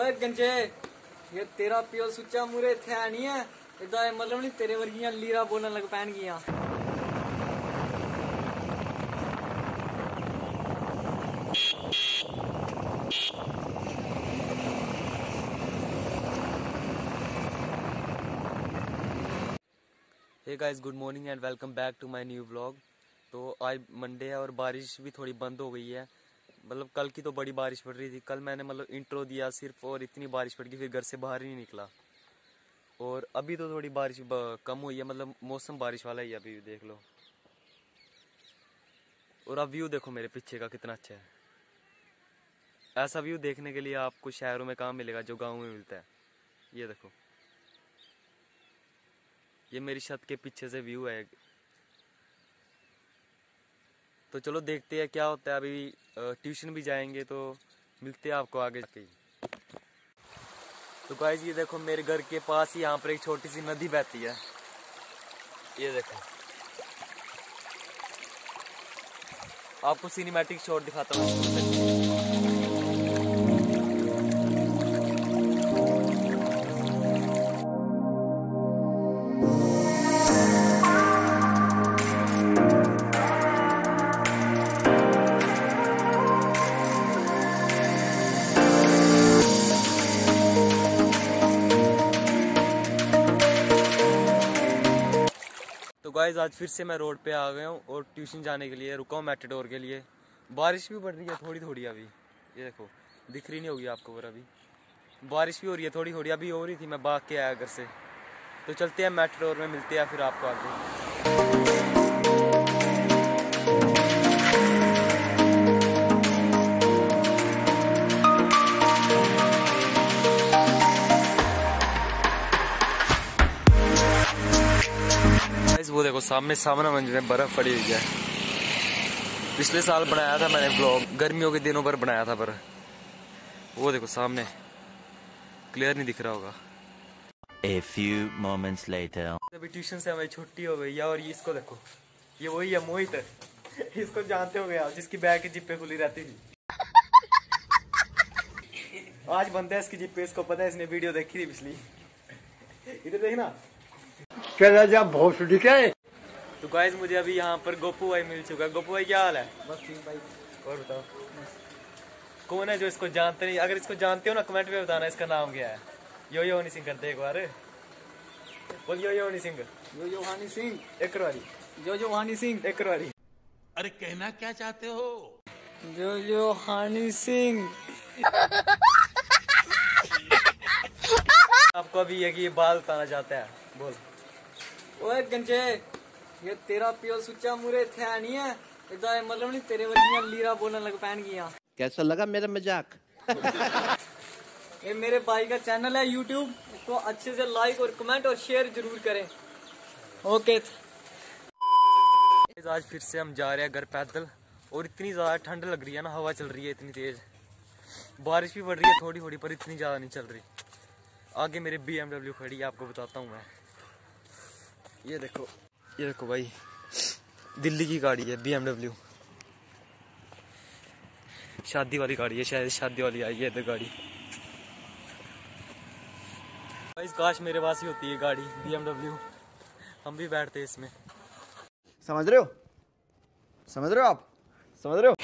ओए गंजे ये तेरा पियो सुच्चा मुरे थे नहीं है इदा मतलब नहीं तेरे वर्गियां लीरा बोलने लग पैन गियां। Hey guys, good morning and welcome back to my new vlog. तो आज मंडे है और बारिश भी थोड़ी बंद हो गई है। मतलब कल की तो बड़ी बारिश पड़ रही थी। कल मैंने मतलब इंट्रो दिया सिर्फ और इतनी बारिश पड़ गई फिर घर से बाहर ही नहीं निकला। और अभी तो थोड़ी बारिश कम हुई है, मतलब मौसम बारिश वाला ही है अभी, देख लो। और अब व्यू देखो मेरे पीछे का कितना अच्छा है। ऐसा व्यू देखने के लिए आपको शहरों में कहाँ मिलेगा जो गाँव में मिलता है। ये देखो, ये मेरी छत के पीछे से व्यू है। तो चलो देखते हैं क्या होता है। अभी ट्यूशन भी जाएंगे तो मिलते हैं आपको आगे जाके। तो गाइस ये देखो, मेरे घर के पास ही यहाँ पर एक छोटी सी नदी बहती है। ये देखो, आपको सिनेमैटिक शॉट दिखाता हूँ। तो गाइस आज फिर से मैं रोड पे आ गया हूँ और ट्यूशन जाने के लिए रुका हूँ मेटाडोर के लिए। बारिश भी पड़ रही है थोड़ी थोड़ी अभी। ये देखो, दिख रही नहीं होगी आपको, पर अभी बारिश भी हो रही है थोड़ी थोड़ी। अभी हो रही थी, मैं भाग के आया घर से। तो चलते हैं मेटाडोर में, मिलते हैं फिर आपको आगे। वो देखो सामने सामना मंजिल में बर्फ पड़ी हुई है। पिछले साल बनाया था मैंने ब्लॉग, गर्मियों के दिनों पर बनाया था, पर वो देखो सामने क्लियर नहीं दिख रहा होगा। A few moments later. अभी ट्यूशन से हमारी छुट्टी हो गई है और ये इसको देखो, ये वही है मोहित। इसको जानते हो गए आप, जिसकी बैग की जिप्पे खुली रहती थी। आज बनता है इसकी जिप्पे, इसको पता है, इसने वीडियो देखी थी पिछली। इधर देखना चला जा भोसड़ी के। तो गाइस मुझे अभी यहाँ पर गोपू भाई मिल चुका है। गोपू भाई क्या हाल है? बस ठीक भाई। और बताओ कौन है जो इसको जानते नहीं? अगर इसको जानते हो ना कमेंट में बताना इसका नाम क्या है। यो हनी सिंह करते एक बार बोल। यो हनी सिंह, यो हनी सिंह एक बारी, जो हनी सिंह एक बारी। अरे कहना क्या चाहते हो? जो हनी सिंह। आपको अभी है कि ये बाल उतारना चाहता है, बोल। ओए गंजे ये तेरा पियो सुच्चा मुरे थे नहीं है इदा मतलब नहीं तेरे वर्गियां लीरा बोलने लग पैन गियां। कैसा लगा मेरा मजाक? ये मेरे भाई का चैनल है यूट्यूब, इसको अच्छे से लाइक और कमेंट और शेयर जरूर करें। ओके। आज फिर से हम जा रहे हैं घर पैदल और इतनी ज्यादा ठंड लग रही है ना, हवा चल रही है इतनी तेज। बारिश भी पड़ रही है थोड़ी थोड़ी, पर इतनी ज्यादा नहीं चल रही। आगे मेरी BMW खड़ी है, आपको बताता हूँ मैं। ये देखो भाई, दिल्ली की गाड़ी है BMW। शादी वाली गाड़ी है, शायद शादी वाली आई है इधर गाड़ी। भाई काश मेरे पास ही होती है गाड़ी BMW, हम भी बैठते इसमें। समझ रहे हो? समझ रहे हो आप? समझ रहे हो?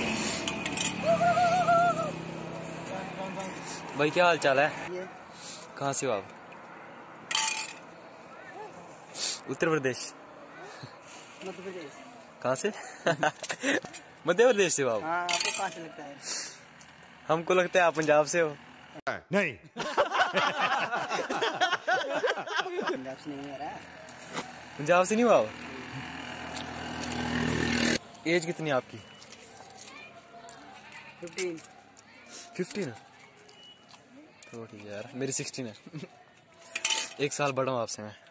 भाई क्या हाल चाल है? कहाँ से हो आप? उत्तर प्रदेश? मध्य प्रदेश। कहाँ से? मध्य प्रदेश से हो आप? हाँ, आपको कहाँ से लगता है? हमको लगता है आप पंजाब से हो। नहीं। पंजाब से नहीं आ रहा। पंजाब से नहीं हो आप? एज कितनी है आपकी? 15 तो ठीक है यार, मेरी 16 है। एक साल बड़ा हूँ आपसे मैं।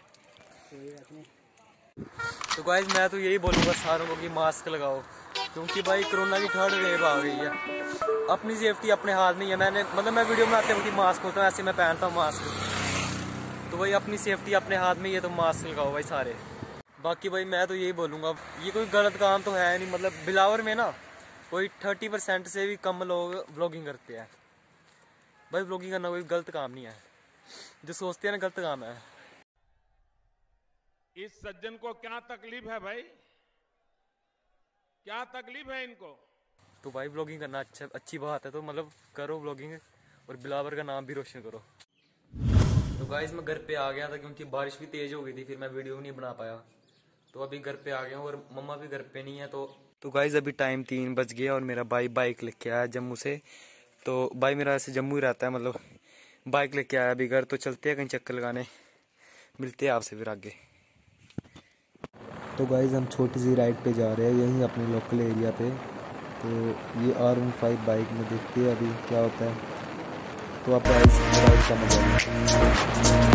तो गाइस मैं तो यही बोलूँगा सारों को कि मास्क लगाओ, क्योंकि भाई कोरोना की 3rd वेव आ गई है। अपनी सेफ्टी अपने हाथ में ही है। मैं वीडियो बनाते वक्त मास्क होता है, ऐसे मैं पहनता हूँ मास्क। तो भाई अपनी सेफ्टी अपने हाथ में ही है, तो मास्क लगाओ भाई सारे। बाकी भाई मैं तो यही बोलूँगा, ये कोई गलत काम तो है नहीं। मतलब बिलावर में ना कोई 30% से भी कम लोग व्लॉगिंग करते हैं। भाई व्लॉगिंग करना कोई गलत काम नहीं है, जो सोचते हैं ना गलत काम है। इस सज्जन को क्या तकलीफ है भाई, क्या तकलीफ है इनको? तो भाई व्लॉगिंग करना अच्छी बात है, तो मतलब करो व्लॉगिंग और बिलावर का नाम भी रोशन करो। तो गाइस मैं घर पे आ गया था क्योंकि बारिश भी तेज हो गई थी, फिर मैं वीडियो नहीं बना पाया। तो अभी घर पे आ गया हूँ और मम्मा भी घर पे नहीं है। तो गाइस अभी टाइम 3 बज गया और मेरा भाई बाइक लेके आया जम्मू से। तो भाई मेरा ऐसे जम्मू ही रहता है, मतलब बाइक लेके आया अभी घर। तो चलते हैं कहीं चक्कर लगाने, मिलते हैं आपसे फिर आगे। तो गाइस हम छोटी सी राइड पे जा रहे हैं यहीं अपने लोकल एरिया पे। तो ये R15 बाइक में देखते हैं अभी क्या होता है। तो आप गाइस राइड का मजा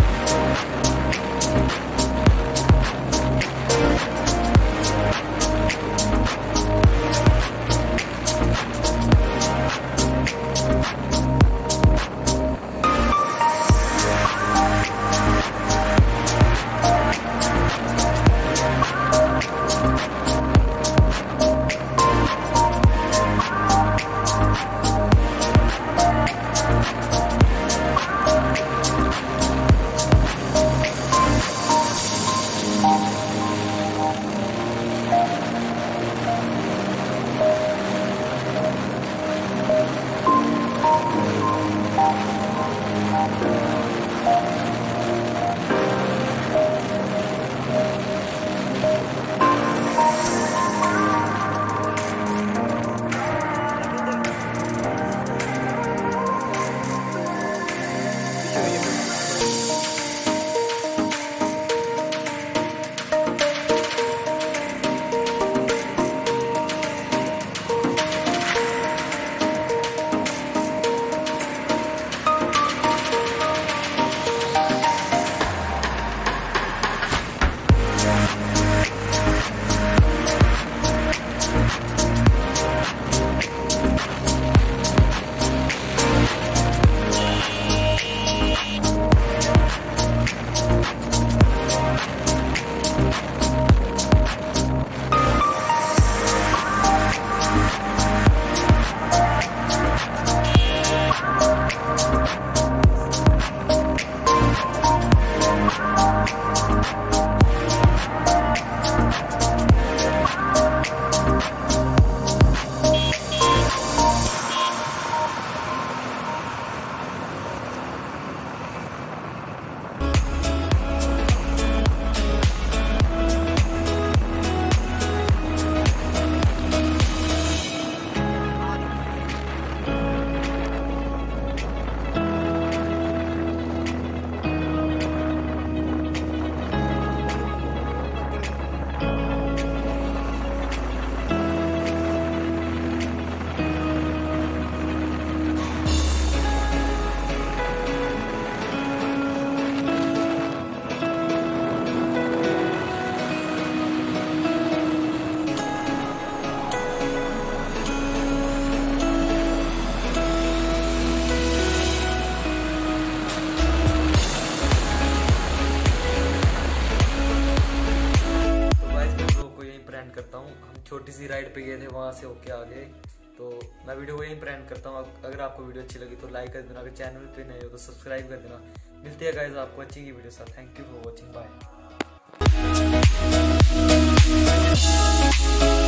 करता हूँ। हम छोटी सी राइड पे गए थे, वहाँ से होके आ गए। तो मैं वीडियो को यहीं प्रैंक करता हूँ। अगर आपको वीडियो अच्छी लगी तो लाइक कर देना, अगर चैनल पे नए हो तो सब्सक्राइब कर देना। मिलते हैं गाइस आपको अच्छी की वीडियो साथ। Thank you for watching, bye.